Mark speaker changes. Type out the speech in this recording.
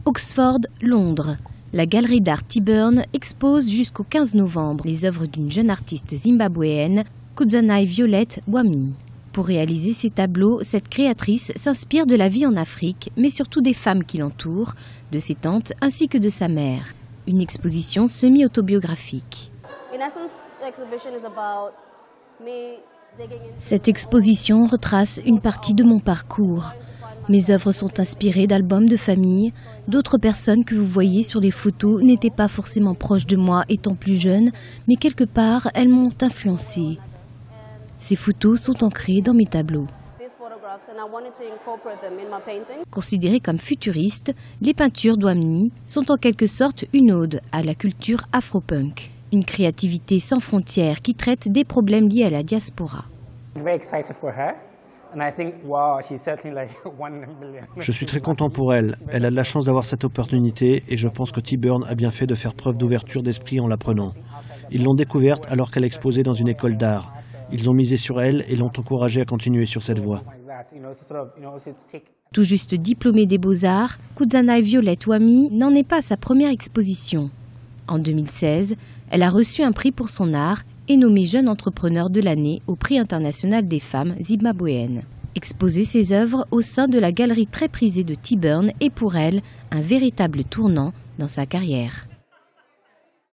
Speaker 1: Oxford, Londres. La galerie d'art Tyburn expose jusqu'au 15 novembre les œuvres d'une jeune artiste zimbabwéenne, Kudzanayi Violet Wami. Pour réaliser ces tableaux, cette créatrice s'inspire de la vie en Afrique, mais surtout des femmes qui l'entourent, de ses tantes ainsi que de sa mère. Une exposition semi-autobiographique. Cette exposition retrace une partie de mon parcours. Mes œuvres sont inspirées d'albums de famille. D'autres personnes que vous voyez sur les photos n'étaient pas forcément proches de moi étant plus jeune, mais quelque part, elles m'ont influencée. Ces photos sont ancrées dans mes tableaux. Considérées comme futuristes, les peintures d'Wami sont en quelque sorte une ode à la culture afro-punk. Une créativité sans frontières qui traite des problèmes liés à la diaspora.
Speaker 2: Je suis très content pour elle. Elle a de la chance d'avoir cette opportunité et je pense que Tyburn a bien fait de faire preuve d'ouverture d'esprit en l'apprenant. Ils l'ont découverte alors qu'elle exposait dans une école d'art. Ils ont misé sur elle et l'ont encouragée à continuer sur cette voie.
Speaker 1: Tout juste diplômée des Beaux-Arts, Kudzanayi Violet Wami n'en est pas à sa première exposition. En 2016, elle a reçu un prix pour son art et nommée jeune entrepreneur de l'année au Prix international des femmes zimbabwéennes. Exposer ses œuvres au sein de la galerie très prisée de Tyburn est pour elle un véritable tournant dans sa carrière.